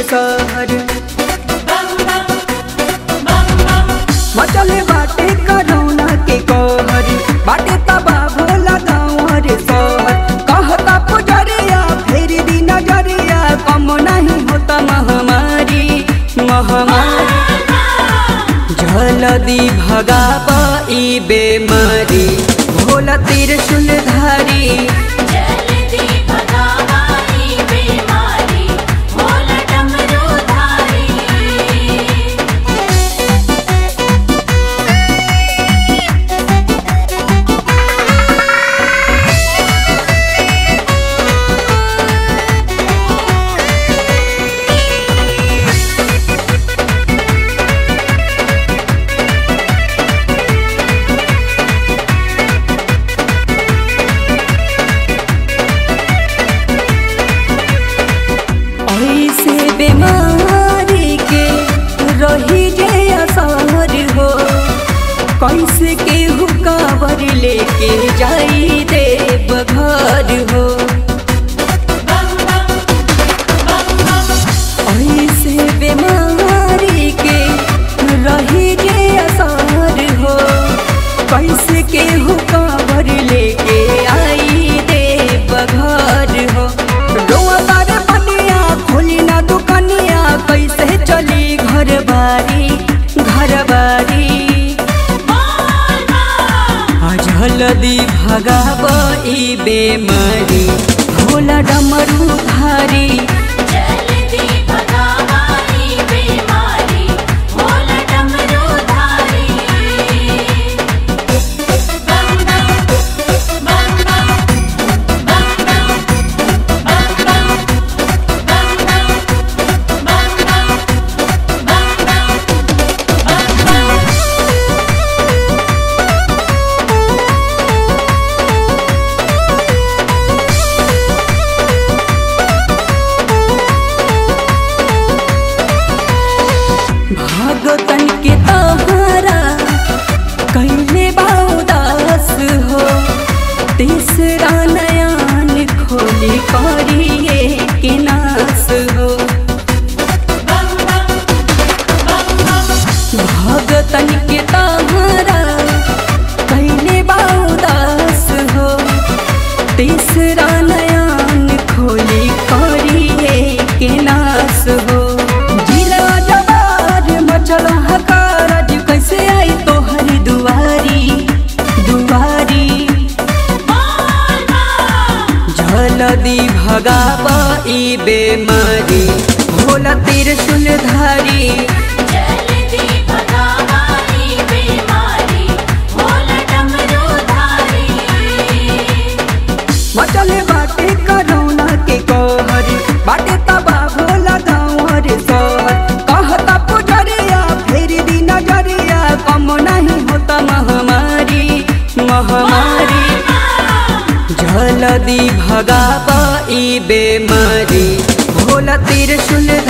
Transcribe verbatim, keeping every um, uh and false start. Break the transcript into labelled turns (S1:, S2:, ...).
S1: सहर मचले बाटे करोना के कहर बाटे तबा भोला गाँव रे सहर कहता पुजरिया फेर दी नजरिया कम नहीं होता महामारी महामारी जल्दी भगाब ई बेमारी भोला त्रिशूल धारी बीमारी के रही जे असर हो कैसे के हुकावर लेके जाई देव घर हो ऐसे बीमारी के रही जे असर हो कैसे के हुकावर लेके आई देव घर हो कैसे चली घर बारी घर बारी जल्दी भगाब ई बेमारी भोला डमरू धारी भगतन के तोहरा कैले बाउदास हो तीसरा नयन खोली करिए के नास हो भगतन के तोहरा कैले बाउदास हो तीसरा नयन खोली करिए के नास हो चलो हकारज कैसे आई तोहरी दुआरी दुआरी जल्दी भगाब ई बेमारी भोला त्रिशूल धारी मचले बाटे करोना के कहर बाटे तबा भोला गाँव रे सहर कहता पुजरिया फेर दी नजरिया कम नहीं होता महामारी महामारी जल्दी भगाब ई बेमारी भोला त्रिशूल